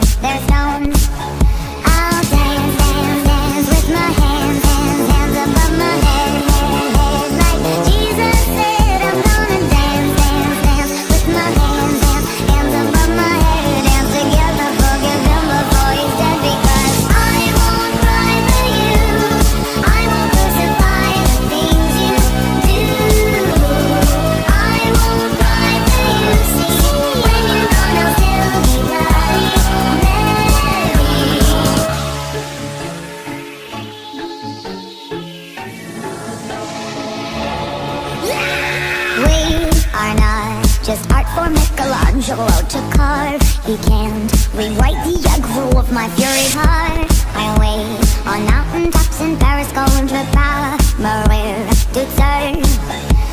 their stones. I'll dance, dance, dance with my hands, hands, hands above my head, head, head. Like Jesus said, I'm gonna dance, dance, dance with my hands, hands, hands above my head. Dance together, forgive him before he's dead. Because I won't cry for you, I won't crucify the things you do. I won't cry for you, see, when you're gone I'll still be Bloody Mary. We are not just art for Michelangelo to carve. He can't rewrite the aggro of my fury heart. I wait on mountain tops in Paris, going to power, Maria to serve.